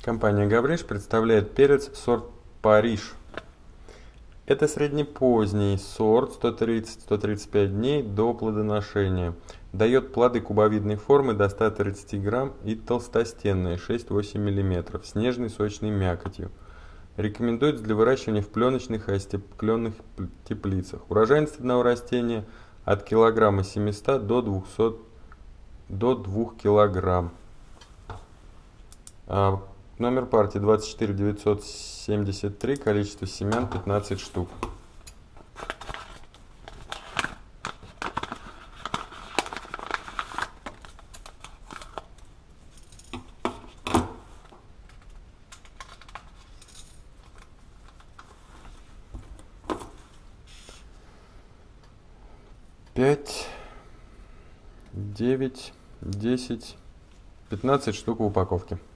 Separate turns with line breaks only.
Компания Гавриш представляет перец сорт Париж. Это среднепоздний сорт, 130-135 дней до плодоношения. Дает плоды кубовидной формы до 130 грамм и толстостенные, 6-8 мм, с нежной сочной мякотью. Рекомендуется для выращивания в пленочных и остекленных теплицах. Урожайность одного растения от килограмма 700 до 2 килограмм. Номер партии 24973, количество семян 15 штук. Пять, 9, 10, 15 штук в упаковке.